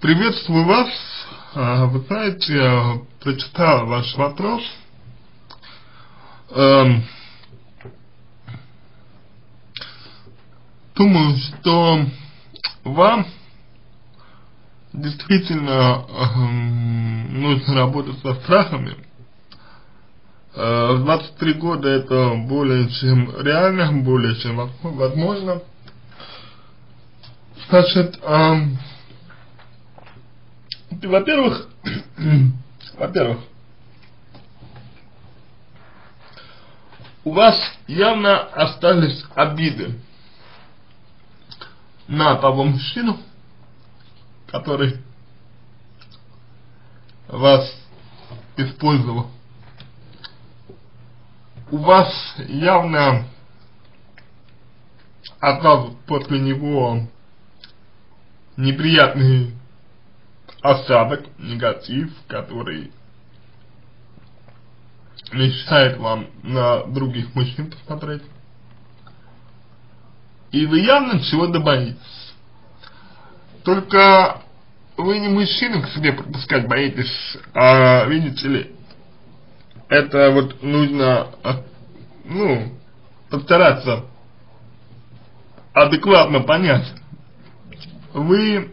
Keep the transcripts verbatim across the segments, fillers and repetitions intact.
Приветствую вас. Вы знаете, я прочитал ваш вопрос. Думаю, что вам действительно нужно работать со страхами. В двадцать три года это более чем реально, более чем возможно. Значит, во-первых, во-первых, у вас явно остались обиды на того мужчину, который вас использовал. У вас явно остался после него неприятный осадок, негатив, который мешает вам на других мужчин посмотреть. И вы явно чего-то боитесь. Только вы не мужчину к себе пропускать боитесь, а видите ли, это вот нужно, ну, постараться адекватно понять. Вы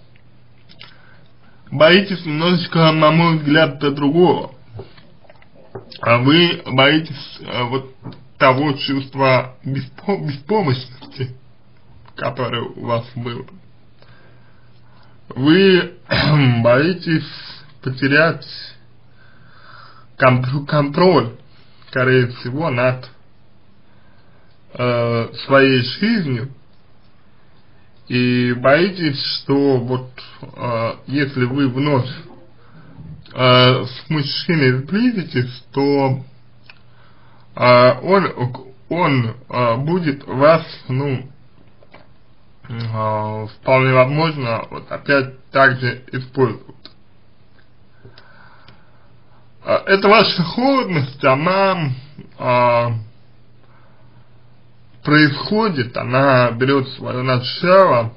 боитесь немножечко, на мой взгляд, до другого. А вы боитесь вот того чувства беспо беспомощности, которое у вас было. Вы боитесь потерять кон контроль, скорее всего, над э, своей жизнью. И боитесь, что вот э, если вы вновь э, с мужчиной сблизитесь, то э, он, он э, будет вас, ну, э, вполне возможно, вот опять так же использовать. Э, эта ваша холодность, она э, происходит, она берет свое начало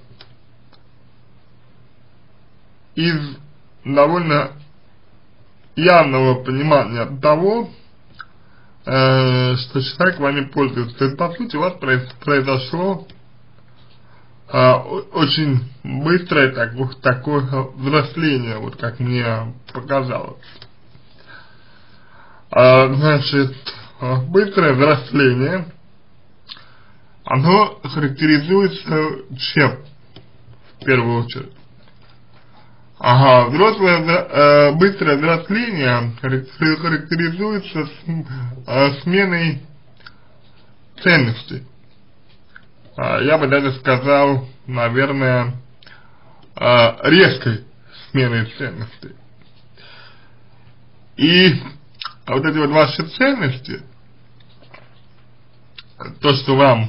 из довольно явного понимания того, э, что человек вами пользуется. То есть, по сути, у вас произошло э, очень быстрое так, такое взросление, вот как мне показалось. Э, значит, быстрое взросление, оно характеризуется чем? В первую очередь. Ага, взрослое, э, быстрое взросление характеризуется с, э, сменой ценностей. Э, я бы даже сказал, наверное, э, резкой сменой ценностей. И вот эти вот ваши ценности, то, что вам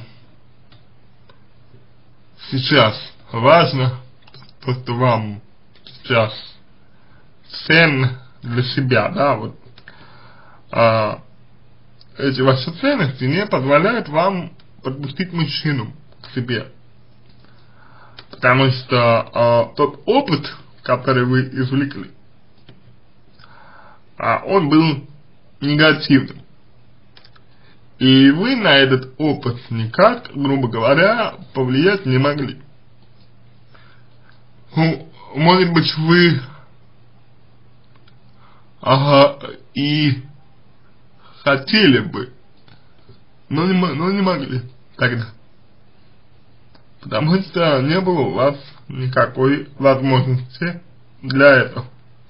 сейчас важно, то, что вам сейчас ценно для себя, да, вот, а, эти ваши ценности не позволяют вам подпустить мужчину к себе. Потому что а, тот опыт, который вы извлекли, а, он был негативным. И вы на этот опыт никак, грубо говоря, повлиять не могли. Ну, может быть, вы ага, и хотели бы, но не, но не могли тогда. Потому что не было у вас никакой возможности для этого.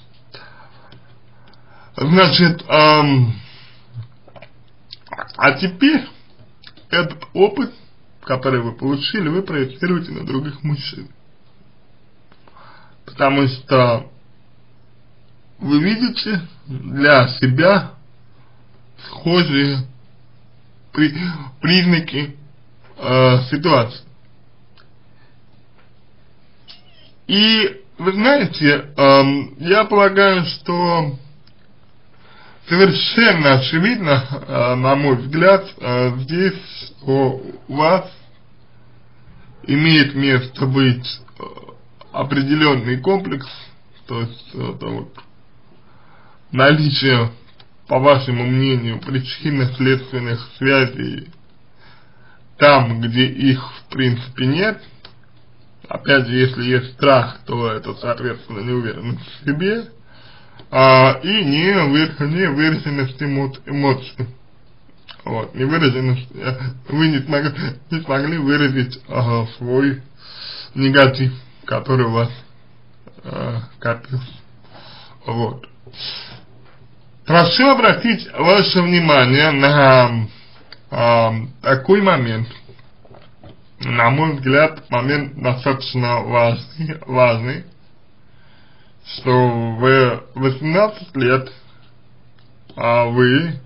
Значит, эм, а теперь этот опыт, который вы получили, вы проецируете на других мужчин. Потому что вы видите для себя схожие при, признаки э, ситуации. И вы знаете, э, я полагаю, что совершенно очевидно, э, на мой взгляд, э, здесь, что у вас имеет место быть определенный комплекс, то есть это вот наличие, по вашему мнению, причинно-следственных связей там, где их в принципе нет. Опять же, если есть страх, то это, соответственно, неуверенность в себе, а, и не, вы, не выраженность эмо, эмоций. Вот, не выраженность, вы не смогли, не смогли выразить а, свой негатив, который у вас а, копился. Вот. Прошу обратить ваше внимание на а, такой момент. На мой взгляд, момент достаточно важный, важный, что в восемнадцать лет а вы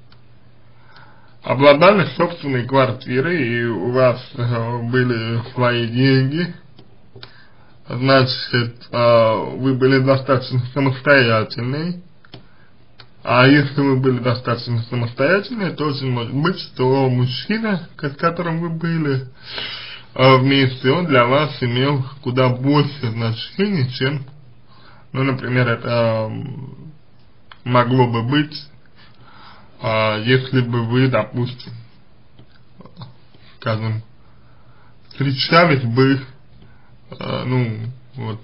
обладали собственной квартирой, и у вас а, были свои деньги, значит, а, вы были достаточно самостоятельны. А если вы были достаточно самостоятельны, то очень может быть, что мужчина, с которым вы были э, вместе, он для вас имел куда больше значения, чем, ну, например, это э, могло бы быть, э, если бы вы, допустим, скажем, встречались бы, э, ну, вот,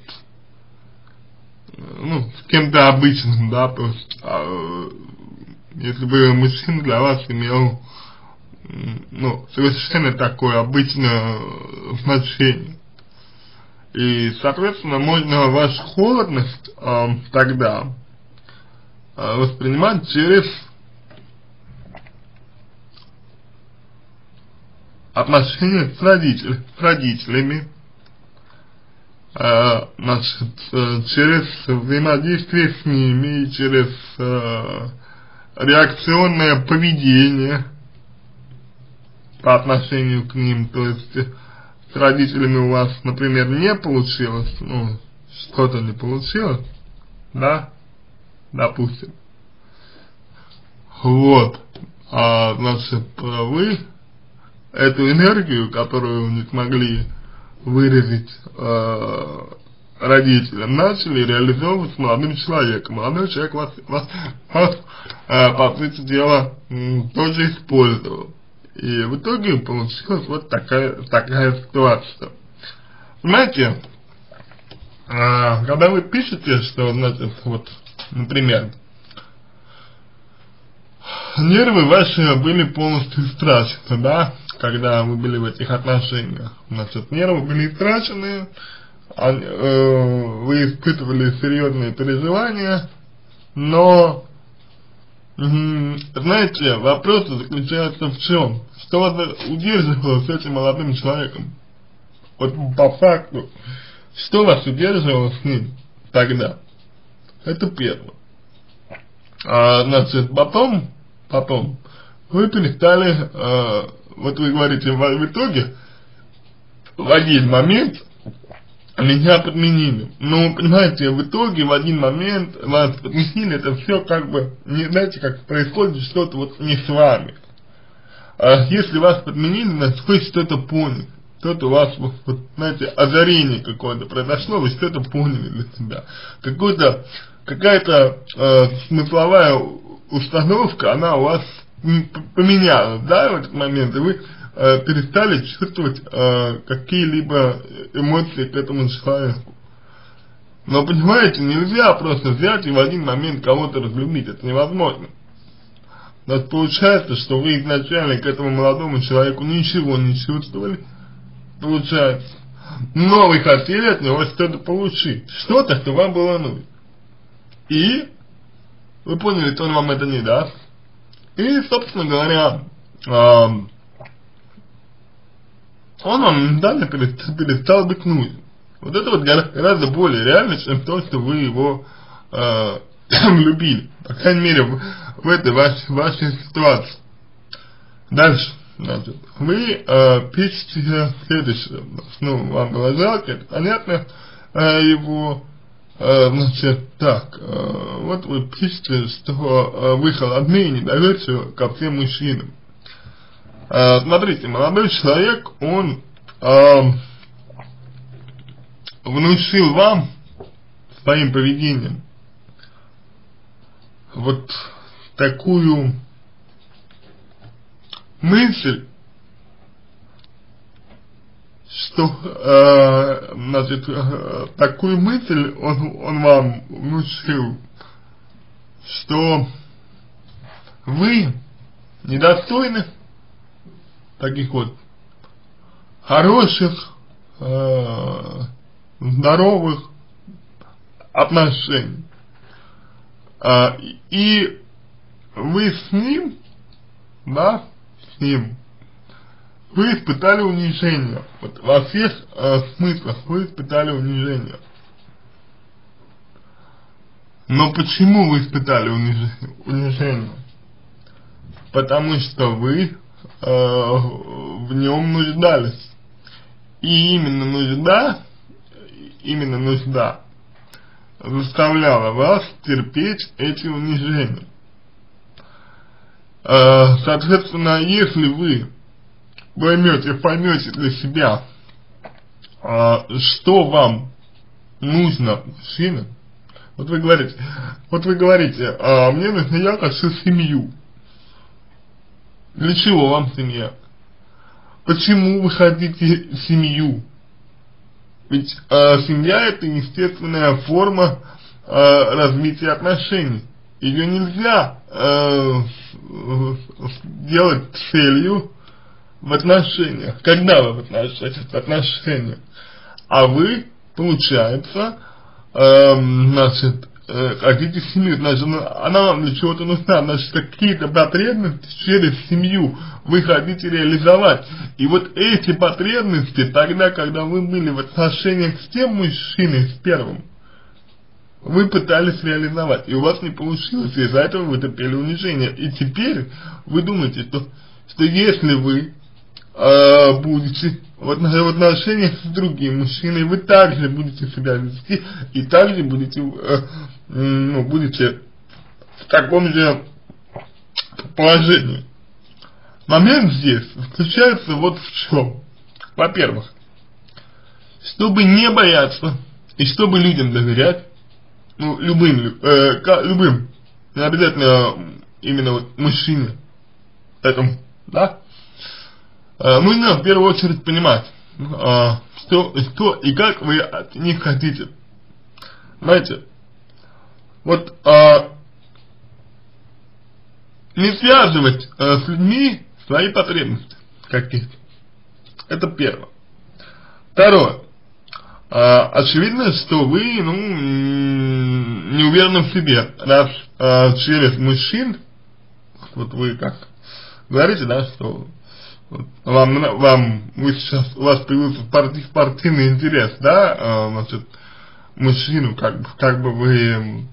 ну, с кем-то обычным, да, то есть, а, если бы мужчина для вас имел, ну, совершенно такое обычное значение. И, соответственно, можно вашу холодность а, тогда а, воспринимать через отношения с, родитель, с родителями, Uh, значит, uh, через взаимодействие с ними, через uh, реакционное поведение по отношению к ним. То есть с родителями у вас, например, не получилось, ну, что-то не получилось, да, допустим. Вот, а, значит, вы эту энергию, которую не смогли выразить э, родителям, начали реализовывать с молодым человеком. Молодой человек вас, вас, вас э, по сути дела, м, тоже использовал. И в итоге получилась вот такая, такая ситуация. Знаете, э, когда вы пишете, что, значит, вот, например, нервы ваши были полностью истрачены, да, когда вы были в этих отношениях. Значит, нервы были истрачены, а, э, вы испытывали серьезные переживания, но, э, знаете, вопрос заключается в чем? Что вас удерживало с этим молодым человеком? Вот по факту, что вас удерживало с ним тогда? Это первое. А, значит, потом, потом, вы перестали, э, вот вы говорите, в итоге, в один момент меня подменили. Но, понимаете, в итоге, в один момент вас подменили, это все как бы, не знаете, как происходит что-то вот не с вами. А если вас подменили, значит, вы что-то поняли. Что-то у вас, вот, знаете, озарение какое-то произошло, вы что-то поняли для себя. Какой-то, какая-то э, смысловая установка, она у вас поменялась, да, в этот момент, и вы э, перестали чувствовать э, какие-либо эмоции к этому человеку. Но, понимаете, нельзя просто взять и в один момент кого-то разлюбить, это невозможно. У нас получается, что вы изначально к этому молодому человеку ничего не чувствовали, получается, но вы хотели от него что-то получить, что-то, что вам было нужно. И вы поняли, что он вам это не даст. И, собственно говоря, э, он вам моментально перестал, перестал быть нужен. Вот это вот гораздо более реально, чем то, что вы его э, любили. По крайней мере, в, в этой вашей, вашей ситуации. Дальше. Значит, вы э, пишете следующее. Ну, вам было жалко, это понятно, э, его... Значит, так, вот вы пишете, что вы холодны и недоверчивы ко всем мужчинам. Смотрите, молодой человек, он внушил вам своим поведением вот такую мысль, что, э, значит, э, такую мысль он, он вам внушил, что вы недостойны таких вот хороших, э, здоровых отношений. Э, и вы с ним, да, с ним, вы испытали унижение. Вот во всех э, смыслах вы испытали унижение. Но почему вы испытали унижение? Потому что вы э, в нем нуждались. И именно нужда, именно нужда заставляла вас терпеть эти унижения. Э, соответственно, если вы поймете, поймете для себя, э, что вам нужно в мужчине. Вот вы говорите, вот вы говорите, а мне нужно, я хочу семью. Для чего вам семья? Почему вы хотите семью? Ведь э, семья — это естественная форма э, развития отношений. Ее нельзя э, делать целью в отношениях. Когда вы в отношениях? В отношениях. А вы, получается, э, значит, э, хотите семью, значит, она вам для чего-то нужна, значит, какие-то потребности через семью вы хотите реализовать. И вот эти потребности, тогда, когда вы были в отношениях с тем мужчиной, с первым, вы пытались реализовать, и у вас не получилось, и из-за этого вы терпели унижение. И теперь вы думаете, что, что если вы э, будете в отношениях с другим мужчиной, вы также будете себя вести, и также будете, э, ну, будете в таком же положении. Момент здесь заключается вот в чем. Во-первых, чтобы не бояться, и чтобы людям доверять, ну, любым, э, любым, не обязательно именно вот мужчине, этому, да, э, нужно в первую очередь понимать, э, что, что и как вы от них хотите. Знаете, вот э, не связывать э, с людьми свои потребности какие-то. Это первое. Второе. А, очевидно, что вы, ну, не уверены в себе, раз а, через мужчин, вот вы как говорите, да, что вот, вам, вам, вы сейчас, у вас появился спорти, спортивный интерес, да, а, значит, мужчину, как бы, как бы вы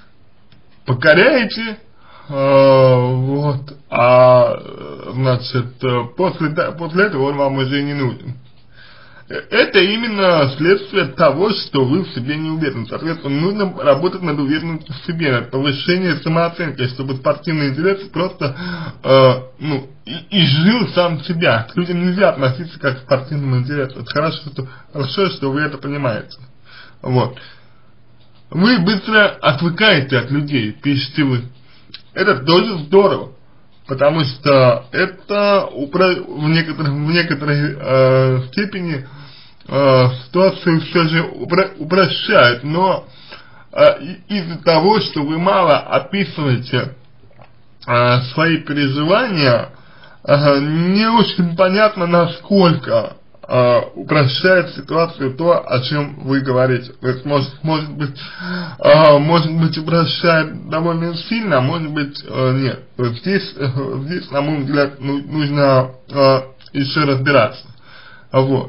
покоряете, а, вот, а, значит, после, после этого он вам уже не нужен. Это именно следствие того, что вы в себе не уверены. Соответственно, нужно работать над уверенностью в себе, над повышением самооценки, чтобы спортивный интерес просто, э, ну, и, изжил сам себя. К людям нельзя относиться как к спортивному интересу. Это хорошо, что, хорошо, что вы это понимаете. Вот. Вы быстро отвыкаете от людей, пишете вы. Это тоже здорово. Потому что это упро... в некоторой, в некоторой э, степени э, ситуацию все же упро... упрощает, но э, из-за того, что вы мало описываете э, свои переживания, э, не очень понятно, насколько э, упрощает ситуацию то, о чем вы говорите. То есть, может, может быть, э, может быть, упрощает довольно сильно, а может быть, э, нет. То есть здесь, э, здесь, на мой взгляд, ну, нужно э, еще разбираться. Вот.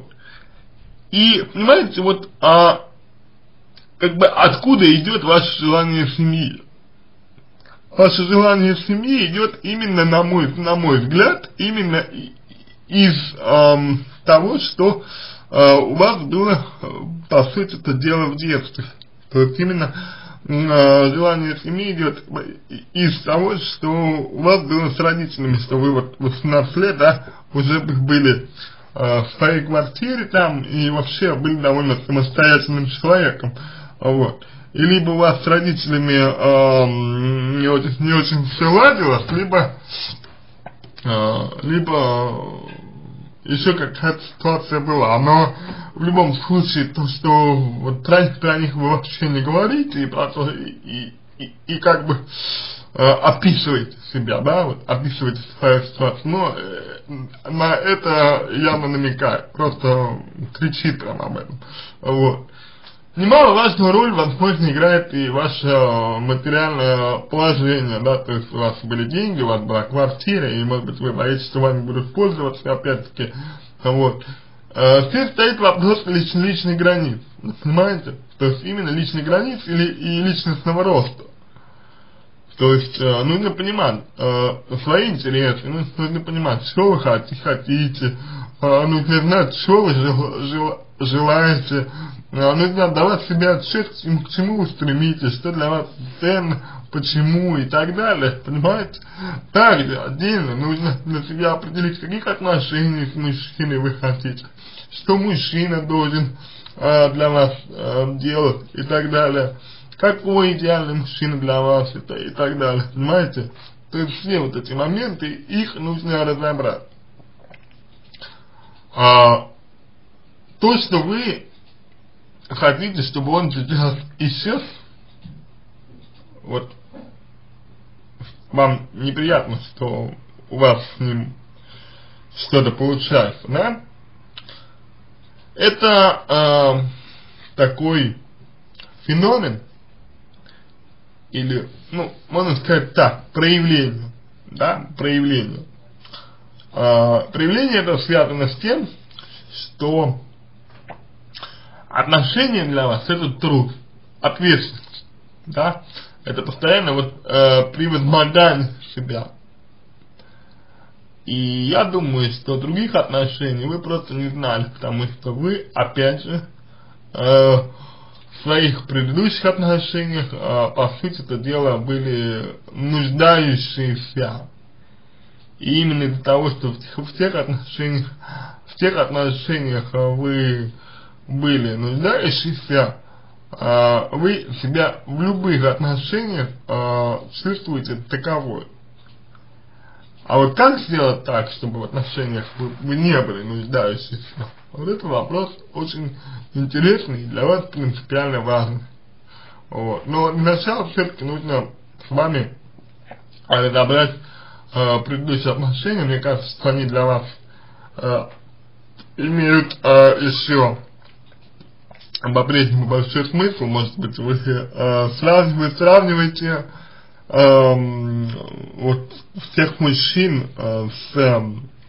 И, понимаете, вот, а, как бы, откуда идет ваше желание семьи? Ваше желание семьи идет именно, на мой, на мой взгляд, именно из э, того, что э, у вас было, по сути, это дело в детстве. То есть именно э, желание семьи идет из того, что у вас было с родителями, что вы вот восемнадцать лет, да, уже были э, в своей квартире там и вообще были довольно самостоятельным человеком, вот. И либо у вас с родителями э, не очень, не очень все ладилось, либо, э, либо еще какая-то ситуация была. Но в любом случае, то, что вот про, про них вы вообще не говорите, и про то, и, и, и, и как бы э, описываете себя, да, вот, описываете свою ситуацию, но э, на это явно намекает, просто кричит прям об этом, вот. Немаловажную роль, возможно, играет и ваше материальное положение, да, то есть у вас были деньги, у вас была квартира, и, может быть, вы боитесь, что вами будут пользоваться, опять-таки, вот. Здесь стоит вопрос лич, личной границ, понимаете? То есть именно личной границ или и личностного роста. То есть э, нужно понимать э, свои интересы, нужно, нужно понимать, что вы хотите, хотите э, нужно знать, что вы жел, жел, желаете, э, нужно отдавать себе отчет, к чему, к чему вы стремитесь, что для вас ценно, почему и так далее, понимаете? Также отдельно нужно для себя определить, каких отношений с мужчиной вы хотите, что мужчина должен э, для вас э, делать и так далее. Какой идеальный мужчина для вас это и так далее, понимаете? То есть все вот эти моменты, их нужно разобрать. А, то, что вы хотите, чтобы он сейчас исчез, вот, вам неприятно, что у вас с ним что-то получается, да? Это а, такой феномен, или, ну, можно сказать так, проявление, да, проявление. А, проявление это связано с тем, что отношения для вас это труд, ответственность, да, это постоянно вот э, превозмогание себя. И я думаю, что других отношений вы просто не знали, потому что вы, опять же, э, в своих предыдущих отношениях, э, по сути это дело, были нуждающиеся. И именно из-за того, что в тех, в тех отношениях, в тех отношениях вы были нуждающиеся, э, вы себя в любых отношениях э, чувствуете таковой. А вот как сделать так, чтобы в отношениях вы, вы не были нуждающиеся? Вот это вопрос очень интересный и для вас принципиально важный. Вот. Но для начала все-таки нужно с вами разобрать э, предыдущие отношения. Мне кажется, что они для вас э, имеют э, еще по-прежнему большой смысл. Может быть, вы э, сравниваете, сравниваете э, вот всех мужчин э, с э,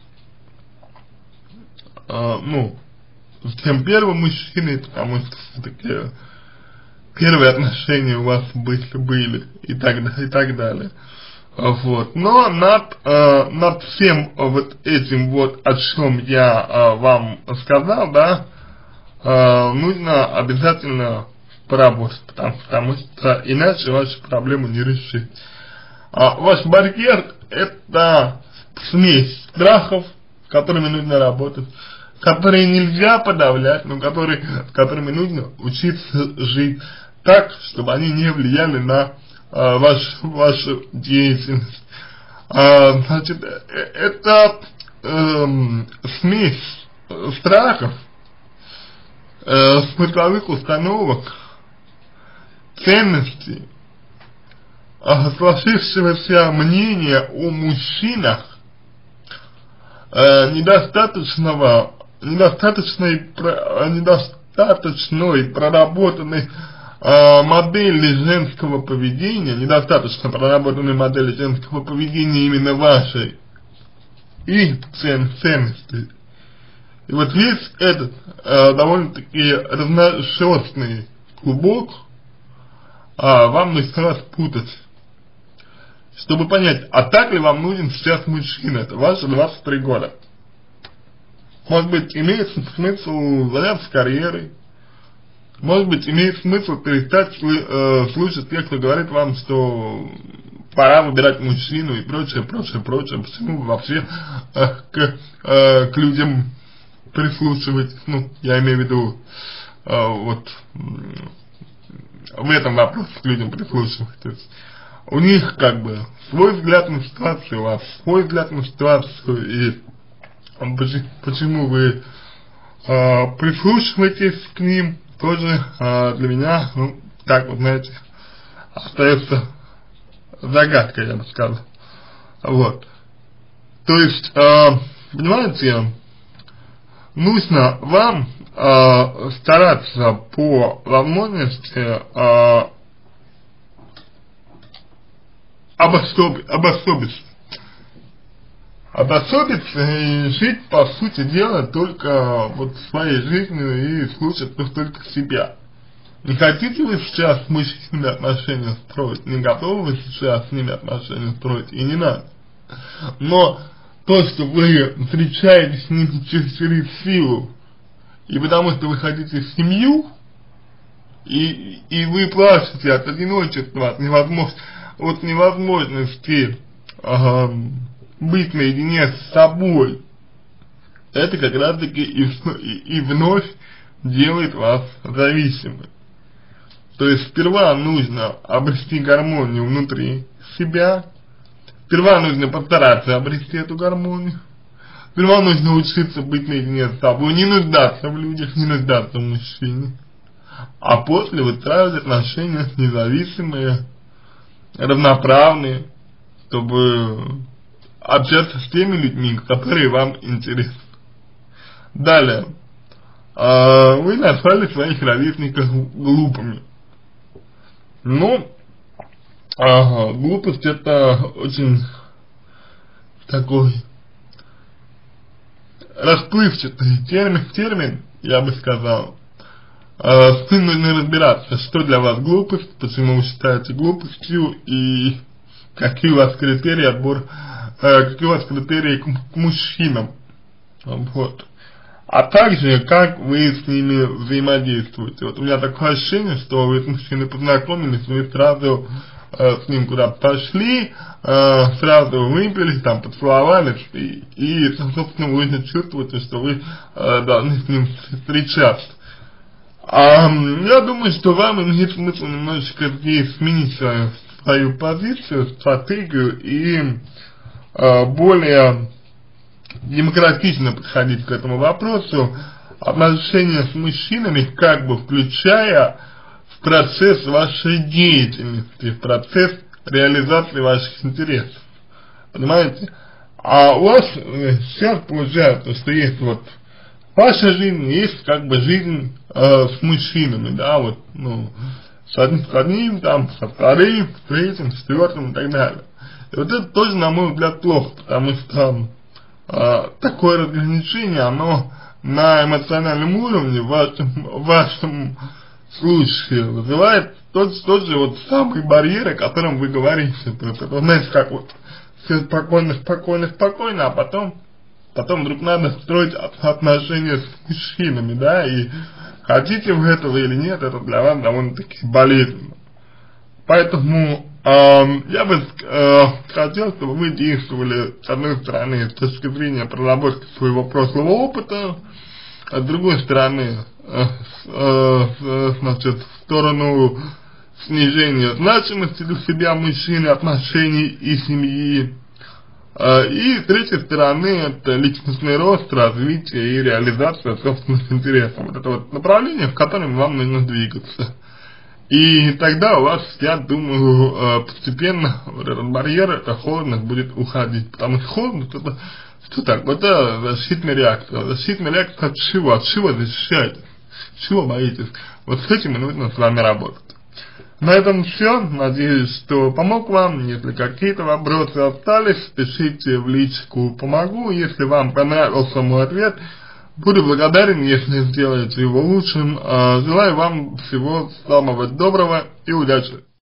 Uh, ну, с тем первым мужчиной, потому что все-таки первые отношения у вас были, были и так, и так далее. Uh, вот. Но над, uh, над всем вот этим вот, о чем я uh, вам сказал, да, uh, нужно обязательно поработать, потому, потому что иначе вашу проблему не решить. Uh, ваш барьер это смесь страхов, с которыми нужно работать, которые нельзя подавлять, но которые, с которыми нужно учиться жить так, чтобы они не влияли на а, ваш, вашу деятельность. А, значит, это э, смесь страхов, э, смысловых установок, ценностей, э, сложившегося мнения о мужчинах, э, недостаточного недостаточной, недостаточной проработанной э, модели женского поведения, недостаточно проработанной модели женского поведения именно вашей и цен, ценностей. И вот весь этот э, довольно-таки разношерстный клубок э, вам нужно распутать, чтобы понять, а так ли вам нужен сейчас мужчина, это ваши двадцать три года. Может быть, имеет смысл заняться карьерой, может быть, имеет смысл перестать э, слушать тех, кто говорит вам, что пора выбирать мужчину и прочее, прочее, прочее. Почему вы вообще э, к, э, к людям прислушивайтесь, ну, я имею в виду, э, вот, в этом вопросе к людям прислушивайтесь. У них, как бы, свой взгляд на ситуацию, у вас свой взгляд на ситуацию, и почему вы э, прислушиваетесь к ним, тоже э, для меня, ну, так вот, знаете, остается загадкой, я бы сказал. Вот. То есть, э, понимаете, нужно вам э, стараться по возможности э, обособи, обособиться. Обособиться и жить, по сути дела, только вот своей жизнью и слушать только себя. Не хотите вы сейчас с мужчинами отношения строить, не готовы вы сейчас с ними отношения строить, и не надо. Но то, что вы встречаетесь с ними через, через силу, и потому что вы хотите семью, и, и вы плачете от одиночества, от невозможности, от невозможности э, быть наедине с собой, это как раз таки и, и, и вновь делает вас зависимым. То есть сперва нужно обрести гармонию внутри себя, сперва нужно постараться обрести эту гармонию, сперва нужно учиться быть наедине с собой, не нуждаться в людях, не нуждаться в мужчине, а после выстраивать отношения независимые, равноправные, чтобы общаться с теми людьми, которые вам интересны. Далее, вы назвали своих ровесников глупыми. Ну, ага, глупость это очень такой расплывчатый термин, термин, я бы сказал. С ним нужно разбираться, что для вас глупость, почему вы считаете глупостью и какие у вас критерии отбор, какие у вас критерии к, к мужчинам. Вот. А также, как вы с ними взаимодействуете. Вот у меня такое ощущение, что вы с мужчиной познакомились, вы сразу э, с ним куда-то пошли, э, сразу выпили, там, поцеловались, и, и, собственно, вы уже чувствуете, что вы э, должны с ним встречаться. А, я думаю, что вам имеет смысл немножечко сменить свою, свою позицию, стратегию и э, более демократично подходить к этому вопросу, отношения с мужчинами как бы включая в процесс вашей деятельности, в процесс реализации ваших интересов. Понимаете? А у вас сейчас получается, что есть вот ваша жизнь, есть как бы жизнь э, с мужчинами, да, вот, ну, с одним, с одним, там, со вторым, с третьим, с четвертым и так далее. И вот это тоже, на мой взгляд, плохо, потому что Uh, такое разграничение, оно на эмоциональном уровне в вашем, в вашем случае вызывает тот, тот же вот самый барьер, о котором вы говорите. Просто, знаете, как вот все спокойно, спокойно, спокойно, а потом, потом вдруг надо строить отношения с мужчинами, да, и хотите вы этого или нет, это для вас довольно-таки болезненно. Поэтому э, я бы э, хотел, чтобы вы действовали, с одной стороны, с точки зрения проработки своего прошлого опыта, а с другой стороны, э, э, значит, в сторону снижения значимости для себя мужчины, отношений и семьи. Э, и с третьей стороны, это личностный рост, развитие и реализация собственных интересов. Вот это вот направление, в котором вам нужно двигаться. И тогда у вас, я думаю, постепенно вот этот барьер, эта холодность будет уходить. Потому что холодность это, что так, это защитная реакция. Защитная реакция от чего? От чего защищаетесь? Чего боитесь? Вот с этим и нужно с вами работать. На этом все. Надеюсь, что помог вам. Если какие-то вопросы остались, пишите в личку «Помогу». Если вам понравился мой ответ, буду благодарен, если сделаете его лучшим. Желаю вам всего самого доброго и удачи.